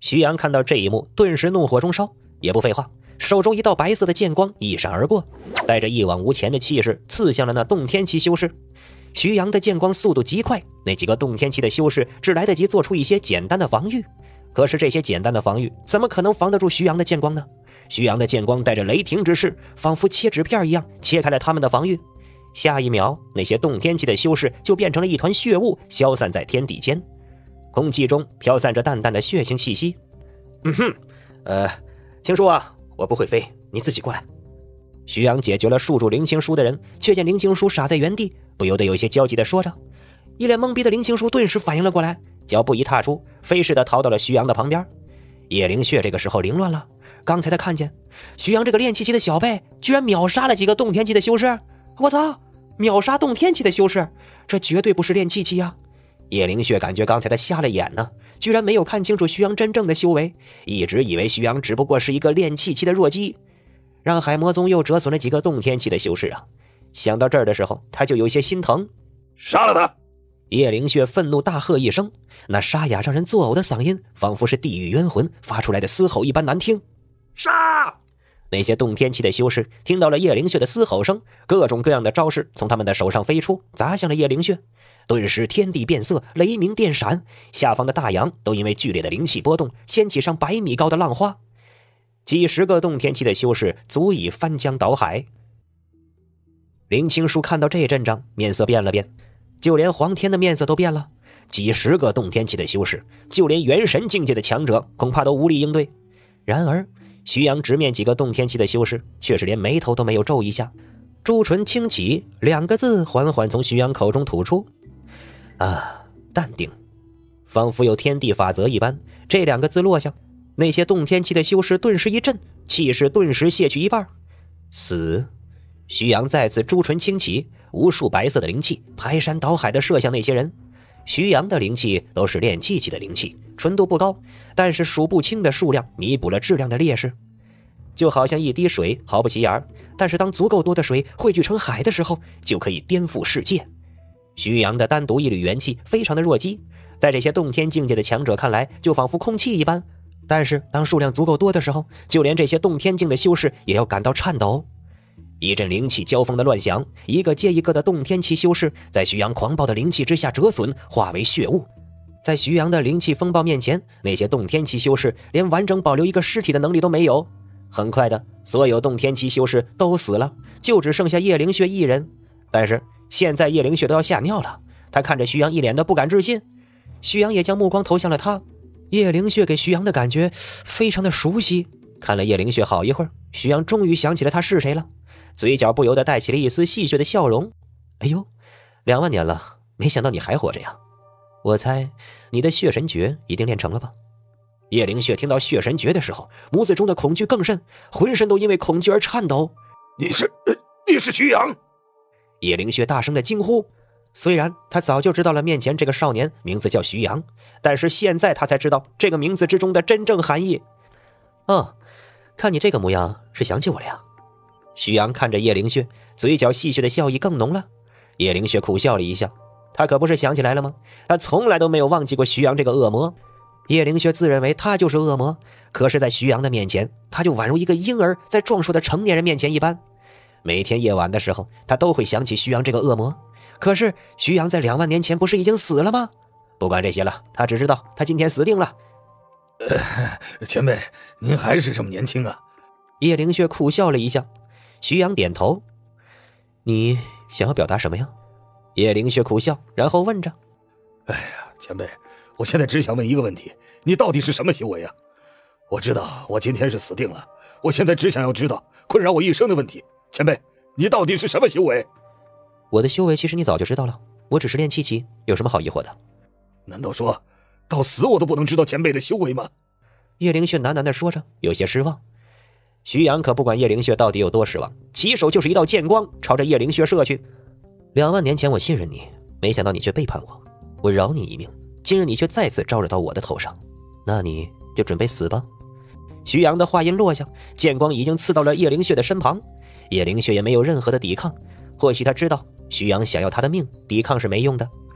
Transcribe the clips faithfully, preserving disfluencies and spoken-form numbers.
徐阳看到这一幕，顿时怒火中烧，也不废话，手中一道白色的剑光一闪而过，带着一往无前的气势刺向了那洞天期修士。徐阳的剑光速度极快，那几个洞天期的修士只来得及做出一些简单的防御，可是这些简单的防御怎么可能防得住徐阳的剑光呢？徐阳的剑光带着雷霆之势，仿佛切纸片一样切开了他们的防御。下一秒，那些洞天期的修士就变成了一团血雾，消散在天地间。空气中飘散着淡淡的血腥气息。嗯哼，呃，青叔啊，我不会飞，你自己过来。徐阳解决了束住林青书的人，却见林青书傻在原地，不由得有些焦急地说着。一脸懵逼的林青书顿时反应了过来，脚步一踏出，飞似的逃到了徐阳的旁边。叶灵血这个时候凌乱了，刚才他看见徐阳这个炼气期的小辈居然秒杀了几个洞天期的修士，我操，秒杀洞天期的修士，这绝对不是炼气期啊！叶灵血感觉刚才他瞎了眼呢，居然没有看清楚徐阳真正的修为，一直以为徐阳只不过是一个炼气期的弱鸡，让海魔宗又折损了几个洞天期的修士啊！想到这儿的时候，他就有些心疼。 杀了他！ 叶灵血愤怒大喝一声，那沙哑让人作呕的嗓音仿佛是地狱冤魂发出来的嘶吼一般难听。杀！那些洞天期的修士听到了叶灵血的嘶吼声，各种各样的招式从他们的手上飞出，砸向了叶灵血。顿时天地变色，雷鸣电闪，下方的大洋都因为剧烈的灵气波动掀起上百米高的浪花。几十个洞天期的修士足以翻江倒海。林青书看到这阵仗，面色变了变，就连黄天的面色都变了。几十个洞天期的修士，就连元神境界的强者恐怕都无力应对。然而徐阳直面几个洞天期的修士，却是连眉头都没有皱一下，朱唇轻启，两个字缓缓从徐阳口中吐出：啊，淡定。仿佛有天地法则一般，这两个字落下，那些洞天期的修士顿时一震，气势顿时泄去一半。死！徐阳再次朱唇轻启，无数白色的灵气排山倒海地射向那些人。徐阳的灵气都是炼气期的灵气，纯度不高，但是数不清的数量弥补了质量的劣势。就好像一滴水毫不起眼，但是当足够多的水汇聚成海的时候，就可以颠覆世界。徐阳的单独一缕元气非常的弱鸡，在这些洞天境界的强者看来就仿佛空气一般，但是当数量足够多的时候，就连这些洞天境的修士也要感到颤抖。一阵灵气交锋的乱响，一个接一个的洞天期修士在徐阳狂暴的灵气之下折损，化为血雾。在徐阳的灵气风暴面前，那些洞天期修士连完整保留一个尸体的能力都没有。很快的，所有洞天期修士都死了，就只剩下叶灵血一人。但是现在叶灵血都要吓尿了，他看着徐阳一脸的不敢置信。徐阳也将目光投向了他，叶灵血给徐阳的感觉非常的熟悉。看了叶灵血好一会儿，徐阳终于想起了他是谁了，嘴角不由得带起了一丝戏谑的笑容。哎呦，两万年了，没想到你还活着呀！我猜你的血神诀一定练成了吧？叶灵血听到血神诀的时候，眸子中的恐惧更甚，浑身都因为恐惧而颤抖。 你是你是徐阳！ 叶灵血大声的惊呼。虽然他早就知道了面前这个少年名字叫徐阳，但是现在他才知道这个名字之中的真正含义。哦，看你这个模样是想起我了呀。徐阳看着叶灵血，嘴角戏谑的笑意更浓了。叶灵血苦笑了一下，他可不是想起来了吗？他从来都没有忘记过徐阳这个恶魔。叶灵血自认为他就是恶魔，可是在徐阳的面前，他就宛如一个婴儿在壮硕的成年人面前一般。每天夜晚的时候，他都会想起徐阳这个恶魔。可是徐阳在两万年前不是已经死了吗？不管这些了，他只知道他今天死定了。 呃，前辈，您还是这么年轻啊。 叶灵血苦笑了一下。徐阳点头。你想要表达什么呀？叶灵血苦笑，然后问着。 哎呀，前辈，我现在只想问一个问题，你到底是什么修为啊？我知道我今天是死定了，我现在只想要知道困扰我一生的问题。前辈，你到底是什么修为？ 我的修为其实你早就知道了，我只是炼气期，有什么好疑惑的？ 难道说到死我都不能知道前辈的修为吗？ 叶灵血喃喃地说着，有些失望。徐阳可不管叶灵血到底有多失望，起手就是一道剑光朝着叶灵血射去。两万年前我信任你，没想到你却背叛我，我饶你一命，今日你却再次招惹到我的头上，那你就准备死吧。徐阳的话音落下，剑光已经刺到了叶灵血的身旁。叶灵血也没有任何的抵抗，或许他知道徐阳想要他的命，抵抗是没用的。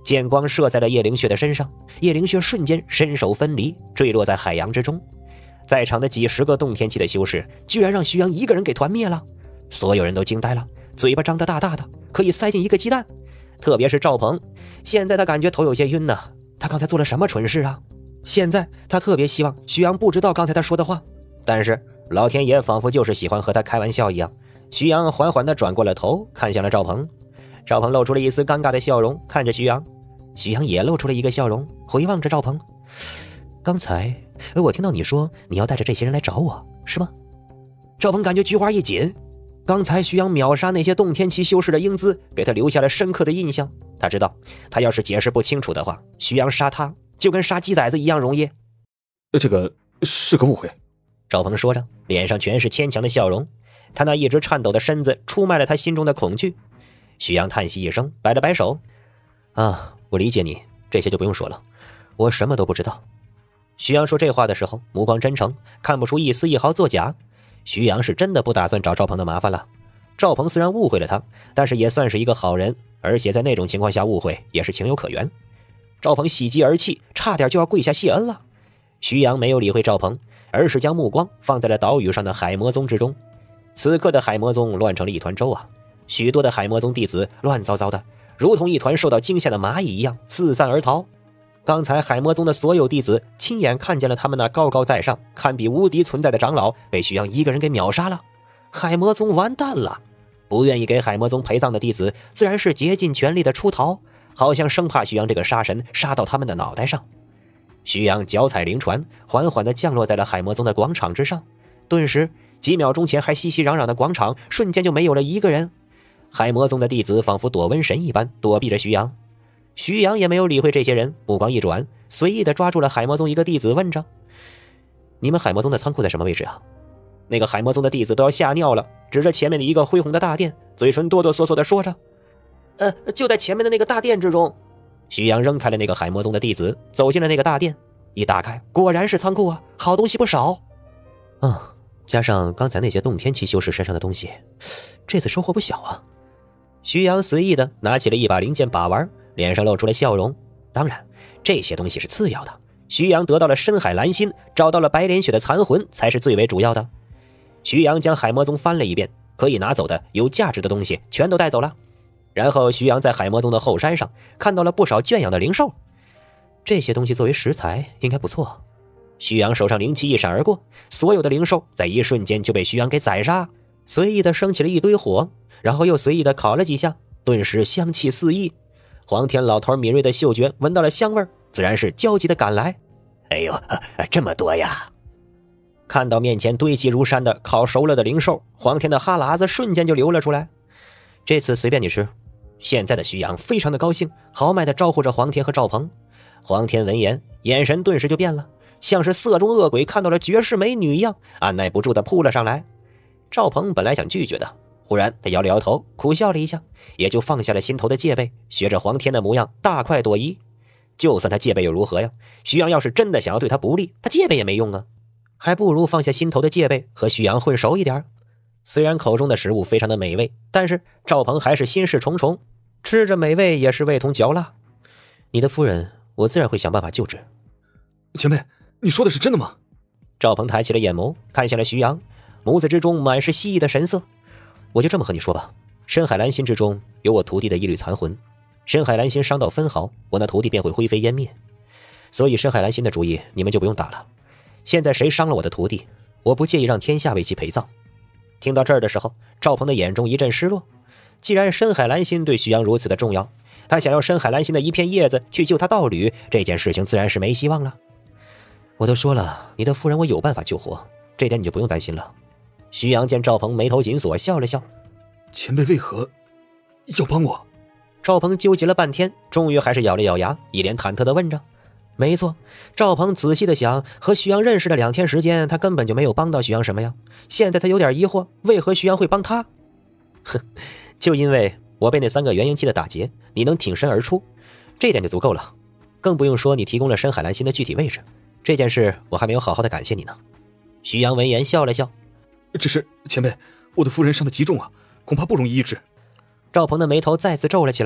剑光射在了叶灵雪的身上，叶灵雪瞬间身首分离，坠落在海洋之中。在场的几十个洞天期的修士居然让徐阳一个人给团灭了，所有人都惊呆了，嘴巴张得大大的，可以塞进一个鸡蛋。特别是赵鹏，现在他感觉头有些晕呢，他刚才做了什么蠢事啊？现在他特别希望徐阳不知道刚才他说的话，但是老天爷仿佛就是喜欢和他开玩笑一样。徐阳缓缓地转过了头，看向了赵鹏。赵鹏露出了一丝尴尬的笑容，看着徐阳。徐阳也露出了一个笑容，回望着赵鹏。刚才我听到你说你要带着这些人来找我，是吗？赵鹏感觉菊花一紧，刚才徐阳秒杀那些洞天期修士的英姿给他留下了深刻的印象。他知道他要是解释不清楚的话，徐阳杀他就跟杀鸡崽子一样容易。 这个是个误会。 赵鹏说着，脸上全是牵强的笑容，他那一直颤抖的身子出卖了他心中的恐惧。徐阳叹息一声，摆了摆手，啊，我理解你，这些就不用说了，我什么都不知道。徐阳说这话的时候目光真诚，看不出一丝一毫作假。徐阳是真的不打算找赵鹏的麻烦了。赵鹏虽然误会了他，但是也算是一个好人，而且在那种情况下误会也是情有可原。赵鹏喜极而泣，差点就要跪下谢恩了。徐阳没有理会赵鹏，而是将目光放在了岛屿上的海魔宗之中。此刻的海魔宗乱成了一团粥啊，许多的海魔宗弟子乱糟糟的，如同一团受到惊吓的蚂蚁一样四散而逃。刚才海魔宗的所有弟子亲眼看见了他们那高高在上堪比无敌存在的长老被徐阳一个人给秒杀了。海魔宗完蛋了，不愿意给海魔宗陪葬的弟子自然是竭尽全力的出逃，好像生怕徐阳这个杀神杀到他们的脑袋上。徐阳脚踩灵船，缓缓地降落在了海魔宗的广场之上，顿时几秒钟前还熙熙攘攘的广场瞬间就没有了一个人。海魔宗的弟子仿佛躲瘟神一般躲避着徐阳。徐阳也没有理会这些人，目光一转，随意地抓住了海魔宗一个弟子，问着：你们海魔宗的仓库在什么位置啊？那个海魔宗的弟子都要吓尿了，指着前面的一个恢宏的大殿，嘴唇哆哆嗦嗦地说着：呃，就在前面的那个大殿之中。徐阳扔开了那个海魔宗的弟子，走进了那个大殿，一打开果然是仓库啊，好东西不少。嗯，加上刚才那些洞天期修士身上的东西，这次收获不小啊。徐阳随意地拿起了一把零件把玩，脸上露出了笑容。当然这些东西是次要的，徐阳得到了深海蓝心，找到了白莲雪的残魂才是最为主要的。徐阳将海魔宗翻了一遍，可以拿走的有价值的东西全都带走了。然后徐阳在海魔宗的后山上看到了不少圈养的灵兽，这些东西作为食材应该不错。徐阳手上灵气一闪而过，所有的灵兽在一瞬间就被徐阳给宰杀，随意的升起了一堆火，然后又随意的烤了几下，顿时香气四溢。黄天老头敏锐的嗅觉闻到了香味，自然是焦急的赶来。哎呦，这么多呀！看到面前堆积如山的烤熟了的灵兽，黄天的哈喇子瞬间就流了出来。这次随便你吃。现在的徐阳非常的高兴，豪迈的招呼着黄天和赵鹏。黄天闻言，眼神顿时就变了，像是色中恶鬼看到了绝世美女一样，按耐不住的扑了上来。赵鹏本来想拒绝的，忽然他摇了摇头，苦笑了一下，也就放下了心头的戒备，学着黄天的模样大快朵颐。就算他戒备又如何呀？徐阳要是真的想要对他不利，他戒备也没用啊，还不如放下心头的戒备，和徐阳混熟一点。虽然口中的食物非常的美味，但是赵鹏还是心事重重，吃着美味也是味同嚼蜡。你的夫人我自然会想办法救治。 前辈，你说的是真的吗？ 赵鹏抬起了眼眸，看向了徐阳，眸子之中满是希冀的神色。我就这么和你说吧，深海蓝心之中有我徒弟的一缕残魂，深海蓝心伤到分毫，我那徒弟便会灰飞烟灭。所以深海蓝心的主意你们就不用打了。现在谁伤了我的徒弟，我不介意让天下为其陪葬。听到这儿的时候，赵鹏的眼中一阵失落。既然深海蓝心对徐阳如此的重要，他想要深海蓝心的一片叶子去救他道侣，这件事情自然是没希望了。我都说了，你的夫人我有办法救活，这点你就不用担心了。徐阳见赵鹏眉头紧锁，笑了笑。 前辈为何要帮我？ 赵鹏纠结了半天，终于还是咬了咬牙，一脸忐忑地问着。没错，赵鹏仔细的想，和徐阳认识的两天时间，他根本就没有帮到徐阳什么呀。现在他有点疑惑，为何徐阳会帮他？哼，就因为我被那三个元婴期的打劫，你能挺身而出，这点就足够了。更不用说你提供了深海蓝心的具体位置，这件事我还没有好好的感谢你呢。徐阳闻言笑了笑。 只是前辈，我的夫人伤得极重啊，恐怕不容易医治。 赵鹏的眉头再次皱了起来，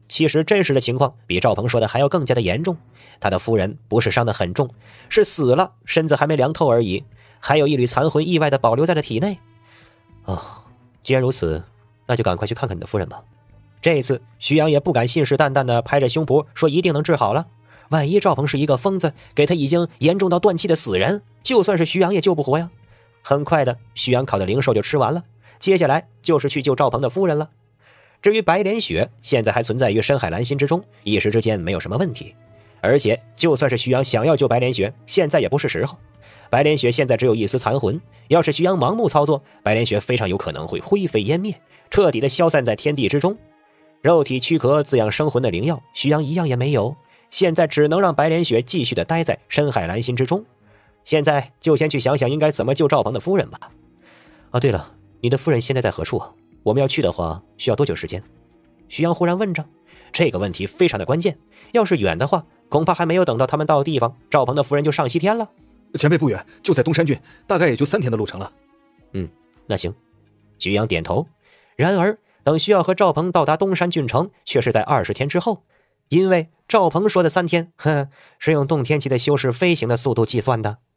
其实真实的情况比赵鹏说的还要更加的严重。他的夫人不是伤得很重，是死了，身子还没凉透而已，还有一缕残魂意外的保留在了体内。哦，既然如此，那就赶快去看看你的夫人吧。这一次徐阳也不敢信誓旦旦地拍着胸脯说一定能治好了，万一赵鹏是一个疯子，给他已经严重到断气的死人，就算是徐阳也救不活呀。很快的，徐阳烤的灵兽就吃完了，接下来就是去救赵鹏的夫人了。至于白莲雪，现在还存在于深海蓝心之中，一时之间没有什么问题。而且就算是徐阳想要救白莲雪，现在也不是时候。白莲雪现在只有一丝残魂，要是徐阳盲目操作，白莲雪非常有可能会灰飞烟灭，彻底的消散在天地之中。肉体躯壳滋养生魂的灵药，徐阳一样也没有，现在只能让白莲雪继续的待在深海蓝心之中。现在就先去想想应该怎么救赵鹏的夫人吧。啊，对了，你的夫人现在在何处啊？我们要去的话，需要多久时间？徐阳忽然问着，这个问题非常的关键。要是远的话，恐怕还没有等到他们到地方，赵鹏的夫人就上西天了。 前辈不远，就在东山郡，大概也就三天的路程了。 嗯，那行。徐阳点头。然而，等需要和赵鹏到达东山郡城，却是在二十天之后。因为赵鹏说的三天，哼，是用动天期的修士飞行的速度计算的。